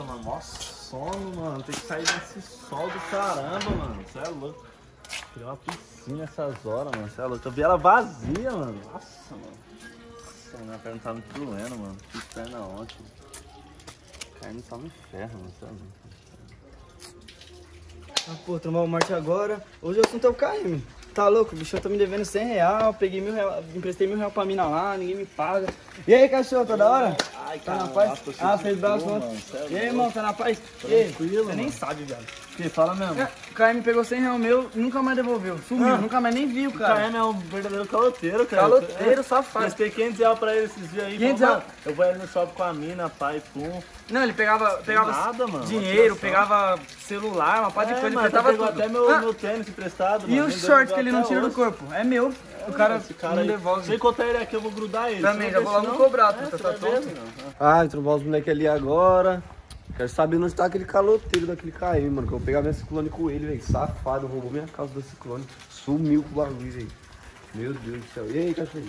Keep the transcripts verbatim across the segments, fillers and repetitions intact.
Nossa, mano, mó sono, mano. Tem que sair desse sol do caramba, mano. Você é louco. Criar uma piscina essas horas, mano. Você é louco. Eu vi ela vazia, mano. Nossa, mano. Nossa, minha perna tá muito doendo, mano. Fiz perna ontem. Caindo só no ferro, mano. Você é louco. Ah, pô, tomar o Marte agora. Hoje eu assunto é o K M. Tá louco, o bichão tá me devendo cem real, peguei mil real, emprestei mil real pra mina lá, ninguém me paga. E aí, cachorro, tá da hora? Ai, tá cara, na paz? nossa, Ah, fez braço ontem. E aí, irmão, tá na paz? E aí, Tranquilo, você mano. nem sabe, viado. Que fala mesmo? É, o K M pegou cem real meu, nunca mais devolveu. Sumiu, Ah. nunca mais nem viu, O cara. K M é um verdadeiro caloteiro, cara. Caloteiro, É. safado. Prestei quinhentos reais pra ele esses dias aí. quinhentos Falou, reais? mano, eu vou ali no shopping com a mina, pai, pum. Não, ele pegava, pegava nada, mano, dinheiro, motivação. pegava celular, uma parte de É, coisa, ele mano, emprestava pegou tudo. até meu, Ah, meu tênis emprestado, e mano. o nem short devolveu que ele não até tira do hoje. corpo? É meu. O cara, Esse cara não aí, devolve. se encontrar ele aqui, eu vou grudar ele. Também, Se já não vou lá deixar, no não. cobrar, É, tá, você tá vai ver, tonto? não. Ah, trombar os moleques ali agora. Quero saber onde tá aquele caloteiro daquele K M, mano. Que eu vou pegar minha ciclone com ele, velho. Safado, roubou minha calça da ciclone. Sumiu com o bagulho, velho. Meu Deus do céu. E aí, cachorro?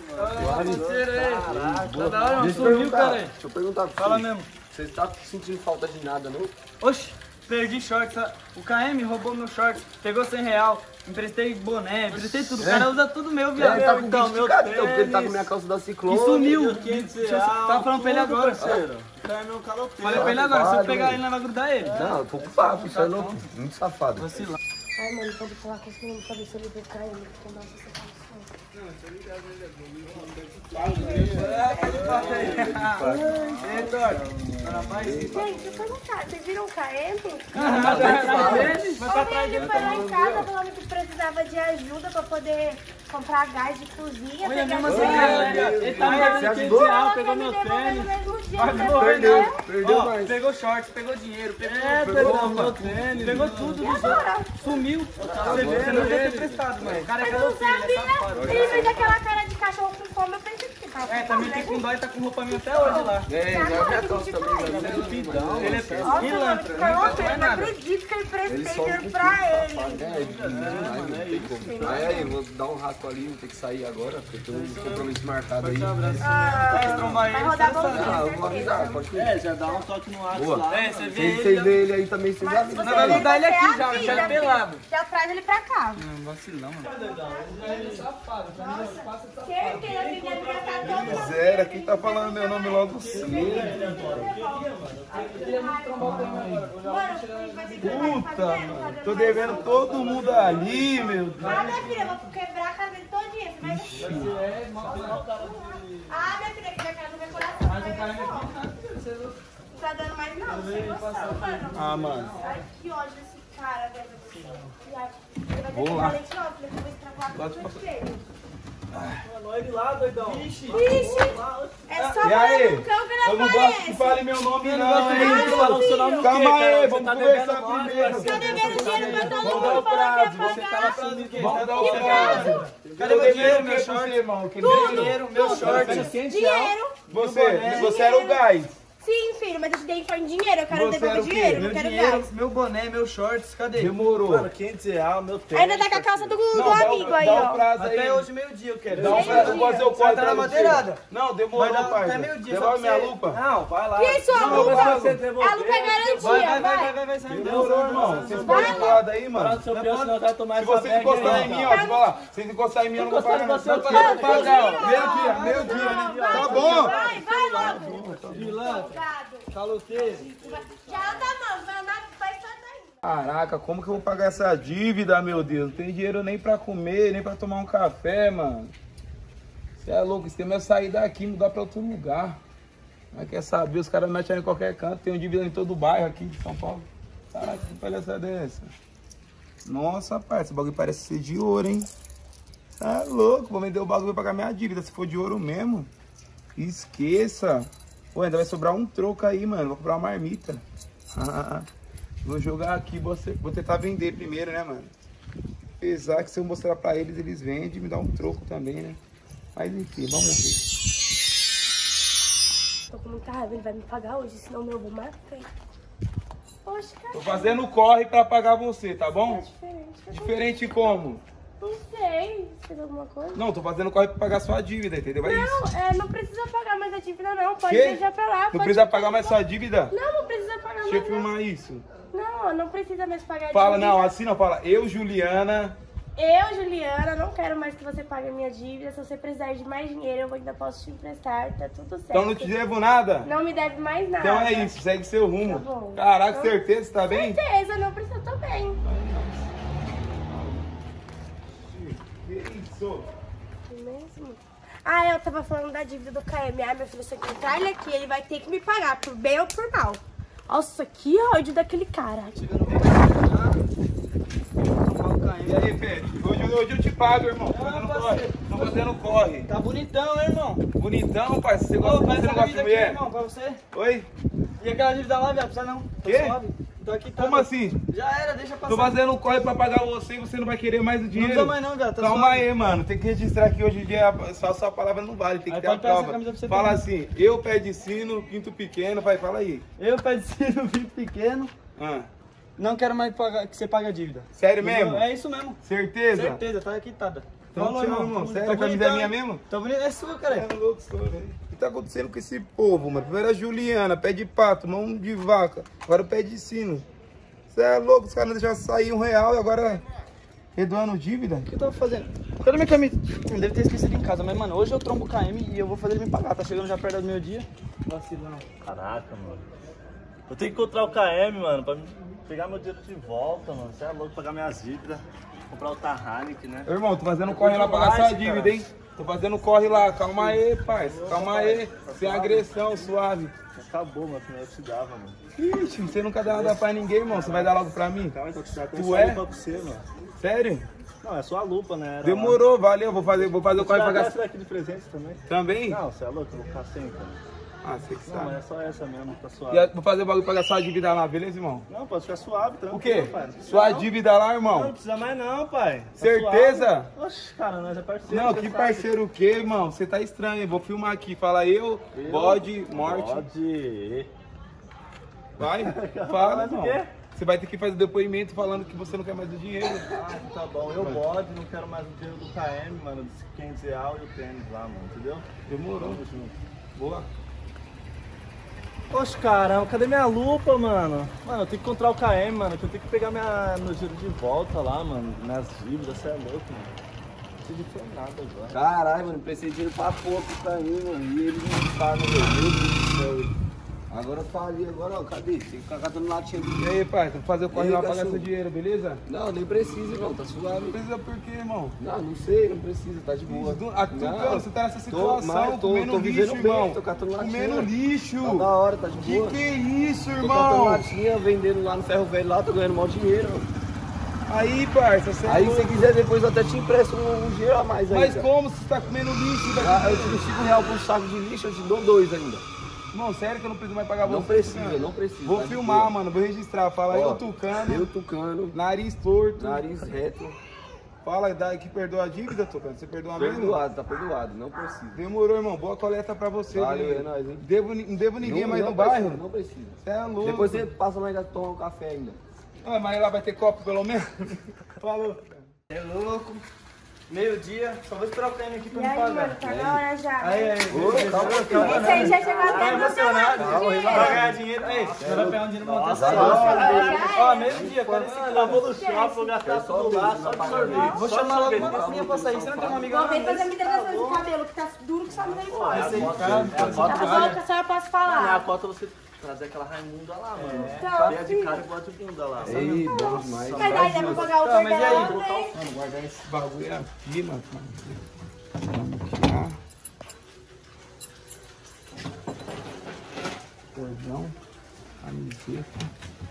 Caraca, tá da hora, mano. Deixa eu Sumiu, perguntar, cara. deixa eu perguntar pra Fala você. mesmo. Você tá sentindo falta de nada, não? Oxi, perdi shorts. O K M roubou meu short, pegou cem real, emprestei boné, emprestei tudo. O cara usa tudo meu, É, viado. ele tá com então, então, meu então, porque ele tá tênis. com minha calça da E ciclone. sumiu. quinhentos Deixa eu- reais, Tava falando pra ele tudo, agora. parceiro. O cara é meu caloteiro. Falei pra ele agora, se eu Safado, pegar velho. ele, não vai grudar ele. Não, eu tô com papo, isso é louco. Muito safado. Vacila. Ai, mano, pode falar com esse menino pra ver se ele vê cair, porque nossa, você tá no Gente, deixa eu perguntar, vocês viram o K M? Vai pra trás Ontem ele foi lá em casa falando que precisava de ajuda pra poder comprar gás de cozinha. Olha, pegar mesmo no assim, mercado. ele tá me devendo quinhentos reais, pegou meu Falou que ia me tênis. devolver no mesmo dia, Vai mas devolver, Perdeu, não. perdeu Ó, mais. pegou shorts, pegou dinheiro, pegou, É, pegou pegou roupa, meu tênis, pegou mano. tudo, E bicho. agora? Sumiu. Você vê, você não deve ter prestado, mas o cara é Eu não caloteiro, ele é safado. sabia. Ele fez aquela cara de cachorro com fome, eu pensei que tava É, com também fome, tem né? com dó e tá com roupa minha até hoje lá. É, já Agora minha que calça a gente também, faz. já é pidão. Ele é Nossa, mano, pilantra, que não caloteiro, faz eu não nada. acredito que eu Ele emprestei só dinheiro pra ele. É, demais, não tem como. Mas aí, vou dar um rato ali, vou ter que sair agora, porque tem um compromisso marcado aí. Vai trombar Vai ele, rodar você sabe. Ah, eu bom, vou avisar, pode ir. É, já dá um toque no ar Boa. lá. É, você vê Se ele. vocês já- verem ele aí também, vocês já Mas se avisam. você vai ver, mudar ele você aqui já, avisa, deixar ele filho. pelado. Já traz ele pra cá. Não, vacilão, mano. Certeza que ele ia ficar todo Zero, quem tá falando meu nome logo cedo? Puta, mano. Tô devendo todo mundo ali, meu Deus. Ah, minha filha, eu vou quebrar a casa dele todinha. Você vai... Ah, minha filha, que minha casa vai coração. Não tá dando mais não, sem noção, mano. Ah, mano. Ai, que ódio desse cara, velho. Ele vai ter Vou que lá. dar leite não, filha, que eu vou estrangular tudo com ele. Mano, ele lá, doidão. Vixe, é só E aí? no campo e Eu não não gosto que aparece. fale meu nome, não não, gosto hein? nem de falar o seu nome no Calma quê, aí, cara? Você vamos tá conversar devendo nós, primeiro. parceiro. Tá devendo dinheiro pra todo Vamos dar mundo o falando que prazo, ia você pagar. Vamos dar o prazo. Cadê meu dinheiro, meu short? irmão? Que Dinheiro, meu short. Dinheiro. Você, você era o gás. Sim, filho, mas eu te dei foi em dinheiro. Eu quero Você devolver era o quê? dinheiro, Meu não quero dinheiro, gás. meu boné, meus shorts, cadê? Demorou. Mano, quinhentos reais, meu tênis. Ainda tá com a calça do, do Não, dá o- amigo aí, dá o ó. prazo aí. Até hoje, meio-dia eu quero. Dá um prazo, eu vou fazer o Vai corte tá na aí, madeirada. tio. Não, Vai demorou, dar até parça. meio-dia, só Devolve pra minha você. lupa. Não, vai lá. E aí, sua Não, lupa? vai você devolver. A lupa é garantia, Vai, vai, vai, vai. vai, vai, vai, sai. Demorou, irmão. Vocês Vai podem lá. falar daí, Para mano. do seu preço, senão vai tomar Se essa vocês bag encostarem aí, em mim, ó. ó, deixa eu falar. Se vocês encostarem em mim, eu não vou pagar nada. Encostar em você, Não, eu eu tô vou pagar, ó. pagando. Meio dia, meio dia. Vai, Tá bom? Vai, vai logo. Pilantra, Obrigado. caloteiro. Já anda a mão, vai andar, vai estar daí. Caraca, como que eu vou pagar essa dívida, meu Deus? Não tem dinheiro nem pra comer, nem pra tomar um café, mano. Você é louco, esse tempo é sair daqui, mudar pra outro lugar. Mas quer saber, os caras metem em qualquer canto, tem um dívida em todo o bairro aqui de São Paulo. Caraca, que palhaçada é essa? Nossa, pai, esse bagulho parece ser de ouro, hein? Tá louco, vou vender o bagulho pra pagar minha dívida, se for de ouro mesmo. Esqueça. Pô, ainda vai sobrar um troco aí, mano, vou comprar uma marmita. Vou jogar aqui, vou, ser- vou tentar vender primeiro, né, mano? Apesar que se eu mostrar pra eles, eles vendem e me dá um troco também, né? Mas enfim, vamos ver. Tô com muita raiva, ele vai me pagar hoje, senão meu vou mais feio. Poxa, cara. Tô fazendo corre pra pagar você, tá Tá bom? diferente. Diferente como? Não sei. Fez alguma coisa? Não, tô fazendo corre pra pagar sua dívida, entendeu? É isso. Não, é, não precisa pagar mais a dívida, não. Pode Quê? deixar pra lá. Não pode precisa deixar pagar mais pra- sua dívida? Não, não precisa pagar. Deixa eu filmar isso. Não, não precisa mais pagar Fala, dívida. não, assim não, fala. Eu, Juliana. Eu, Juliana, não quero mais que você pague a minha dívida. Se você precisar de mais dinheiro, eu ainda posso te emprestar. Tá tudo certo. Então não te devo nada? Não me deve mais nada. Então é isso, segue seu rumo. Tá bom. Caraca, Então, certeza, você tá bem? Certeza, não precisa, tô bem. Que isso? Mesmo? Ah, eu tava falando da dívida do K M. Ah, meu filho, se eu entrar ele aqui, ele vai ter que me pagar, por bem ou por mal. Nossa, que ódio daquele cara. E aí, Pedro? Hoje, hoje eu te pago, irmão. Tô fazendo corre. Tô fazendo corre. Tá bonitão, né, irmão? Bonitão, parceiro. Você Ô, gosta, faz você não essa gosta de dívida aqui, mulher? irmão, pra você. Oi? E aquela dívida lá, viado? Precisa não. Tô Quê? suave. Tô aqui, tá. Como assim? Já era, deixa passar. Tô fazendo corre pra pagar você e você não vai querer mais o Não dinheiro? precisa mais não, viado. Tá Calma suave. aí, mano. Tem que registrar aqui hoje em dia. Só a sua palavra não vale. Tem que Aí ter a pode pegar essa prova. camisa pra você Fala também. assim. Eu, pé de sino, pinto pequeno. Vai, fala aí. Eu, pé de sino, filho pequeno, Ah, não quero mais pagar, que você pague a dívida. sério mesmo? É isso mesmo. Certeza? Certeza, tá quitada. Então, Falou, tchau, irmão. Tá Sério, a camisa é minha mesmo? Tá bonito, é sua, cara. É louco, senhor, velho. O que tá acontecendo com esse povo, mano? Primeiro a Juliana, pé de pato, mão de vaca. Agora o pé de sino. Você é louco, os caras não deixaram sair um real e agora redoando dívida? O que eu tava fazendo? Cadê minha camisa? Eu deve ter esquecido em casa, mas, mano, hoje eu trombo o K M e eu vou fazer ele me pagar. Tá chegando já perto do meu dia. Vacilão. Caraca, mano. Eu tenho que encontrar o K M, mano, pra pegar meu dinheiro de volta, mano. Você é louco, pagar minhas dívidas. Comprar o Heineken, né? Ô, irmão, tô fazendo corre lá pra gastar a dívida, hein? Tô fazendo corre lá. Calma aí, parça. Calma aí. Sem agressão, suave. Acabou, mano, que eu te dava, mano. Ixi, você nunca dá nada pra ninguém, irmão. Você vai dar logo pra mim? Calma, então que você vai Tu é? lupa pra você, mano. Sério? Não, é só a lupa, né? Era Demorou, valeu. Vou fazer, vou fazer o corre pra Essa gastar. daqui de presente também? Também? Não, você é louco, eu vou ficar sem, cara. Ah, você que Não, mas sabe. é só essa mesmo, tá suave. E aí, vou fazer o bagulho pra gastar a dívida lá, beleza, irmão? Não, pode ficar suave, tranquilo, O quê? pai. Não precisa Sua não. dívida lá, Não, irmão? não precisa mais não, pai. Tá Certeza? suave. Oxe, cara, nós é parceiro. Não, você que sabe. parceiro o quê, irmão? Você tá estranho, hein? Vou filmar aqui. Fala eu, Eu? bode, morte. Pode. Vai, fala, Mais o irmão. quê? Você vai ter que fazer depoimento falando que você não quer mais o dinheiro. Ah, tá bom. Eu bode, não quero mais o dinheiro do K M, mano, dos quinhentos reais e o tênis lá, mano, entendeu? Demorou. Tamo junto. Boa. Poxa, caramba, cadê minha lupa, mano? Mano, eu tenho que encontrar o K M, mano, que eu tenho que pegar minha, meu giro de volta lá, mano, minhas dívidas, você é louco, mano. Não preciso de nada agora. Caralho, mano, prestei dinheiro pra pouco pra mim, mano. E ele não paga, meu Deus do céu. Agora eu falei, agora, ó, cadê? Tem que ficar catando latinha do E aí, pai, tem que fazer o corre E aí, lá pra gastar cachorro? seu dinheiro, beleza? Não, nem precisa, irmão, tá suave. Não precisa por quê, irmão? Não, não sei, não precisa, tá de boa. Do- ah, tu, Não, cara, você tá nessa tô- situação, mas tô- comendo tô lixo, vivendo bem, irmão. tô catando latinha. Comendo lixo. Tá da hora, tá de Que boa. que é isso, Tô catando irmão? latinha, vendendo lá no ferro velho lá, tô ganhando maior dinheiro. Aí, parça, você é Aí se louco. você quiser depois eu até te empresto um, um dinheiro a mais Mas ainda. como você tá comendo lixo? Daqui? Ah, eu te dou cinco reais por um saco de lixo, eu te dou dois ainda. Irmão, sério que eu não preciso mais pagar Não você? precisa, cara? não precisa. Vou tá de filmar, boa. mano, vou registrar. Fala Ó, eu tucano, Eu tucano, nariz torto. nariz reto, Fala dá que perdoa a dívida, tucano. Você perdoa mesmo? perdoado, tá perdoado, não precisa. Demorou, irmão. Boa coleta pra você. Valeu, beleza? é nóis, hein? Devo, não devo ninguém Não- mais não no precisa, bairro. Não precisa. Você é louco. Depois você passa lá e toma um café ainda. Ah, mas lá vai ter copo pelo menos? Falou. É louco. Meio-dia, só vou esperar o K M aqui pra E me aí, mano, pagar. tá na hora já. Aí, né? aí, Ô, calma, calma. Esse aí já chegou até Tá emocionado. emocionado. Vai ganhar dinheiro. Aí, você vai pegar um dinheiro pra montar essa Nossa, Ó, meio-dia, cadê esse Eu cara? vou no shopping, vou gastar tudo lá, só de sorvete. Vou Só chamar de logo sorvete. uma mocinha pra sair. Você não tem uma amiga Vou lá? ver fazer a hidratação de cabelo, que tá duro que só me dá É fora. a Esse aí, cota, cara, é a tá cota, A boca só eu posso Não, é a falar. cota você trazer aquela Raimunda lá, mano. Então, Cheia de cara e bota de bunda lá. sabe? Ei, bom demais. Mas aí dá pra pagar o Tá, mas e aí? perdão, né? Mano, guardar esse bagulho aqui, mano. Vamos tirar. Cordão. Camiseta.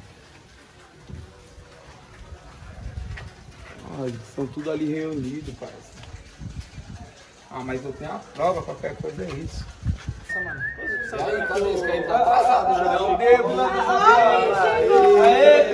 Olha, eles estão tudo ali reunidos, parceiro. Ah, mas eu tenho a prova, qualquer coisa é isso. E aí, cadê esse cara? Tá atrasado já. Eu devo, né? Aê,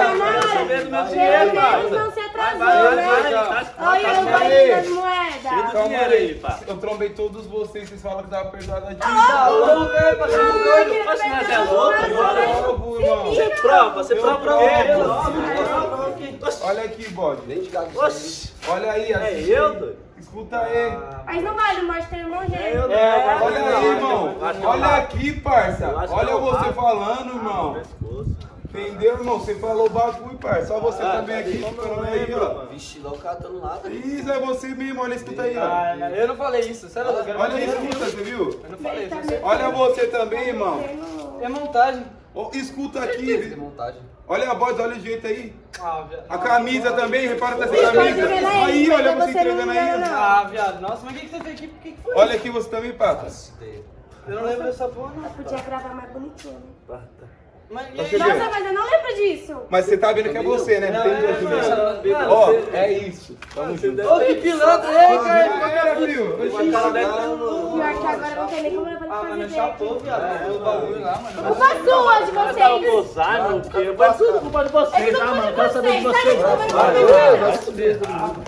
Eles não se atrasou, né? Olha eu guardei as moedas. Calma dinheiro aí, pá. Eu trombei todos vocês, vocês falam que tava perdoado a dívida. Tá louco, é, parceiro doido. Oxe, mas é louco agora? Prova, irmão. Você prova, você prova pra Eu quê? provo. aqui. Olha aqui, bode. Nem de gago. Oxi, Olha aí, é assiste eu, aí. doido? Escuta aí. Mas não vale, mas tem irmão É eu, gêmeo. é, Olha aí, irmão. Acho que é o Olha rabo. aqui, parça. Eu acho que Olha é o você rabo. falando, Ah, irmão. no pescoço. Entendeu, irmão? Você falou o bagulho, parça. Só você Ah, também cadê? aqui, Como eu falando não aí, lembro, ó. mano? Vixe, não catando nada. Isso, é você mesmo. Olha, escuta aí, ó. Ah, eu não falei isso, sério, eu quero Olha aí, fazer escuta, você viu? Eu não falei Ele tá isso. meio- Olha você também, irmão. É montagem. Ó, escuta Tem aqui. montagem. Olha a voz, olha o jeito aí. Ah, viado. A camisa também, repara nessa Pode camisa. ver aí, Aí, mas olha você você não entregando aí. engana, ó. não. Ah, viado. Nossa, mas o que, que você fez aqui? O que, que foi? Olha aqui você também, Pata. Eu não lembro dessa porra, não. Podia gravar mais bonitinho, né? Mas e Você aí? viu? Nossa, mas eu não lembro disso. Mas você tá vendo que é você, né? Não tem jeito mano. mesmo. Mano, Ó, você- é isso. Tamo junto. Ô, que pilantra, ei, cara. Já era, filho. Oxi. Pior que agora não tem nem como levar Ah, pra mano, é fazer. chapou, viado. Deu o bagulho lá, mano. Culpa sua de Eu tava vocês. com Alzheimer, porque vai tudo culpa de vocês, É tá, culpa mano? de Quero saber de vocês, tá vocês. desculpa de Vai, vocês. vai, vai se fuder, todo mundo.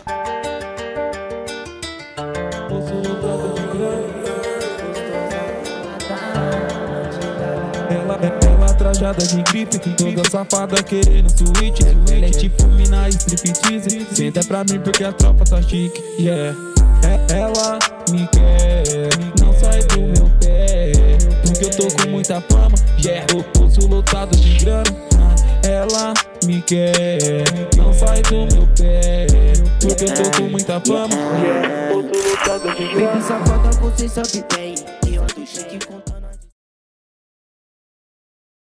Ela, ela trajada de grife, toda safada querendo suíte. Ela é tipo mina striptease. Senta pra mim porque a tropa tá chique, yeah. É, ela me quer, não sai do meu pé, porque eu tô com muita fama, yeah. O pulso lotado de grana. Ela me quer, não sai do meu pé, porque eu tô com muita fama, yeah. Pulso lotado de grana. Baby safada, você sabe bem. Eu ando chique com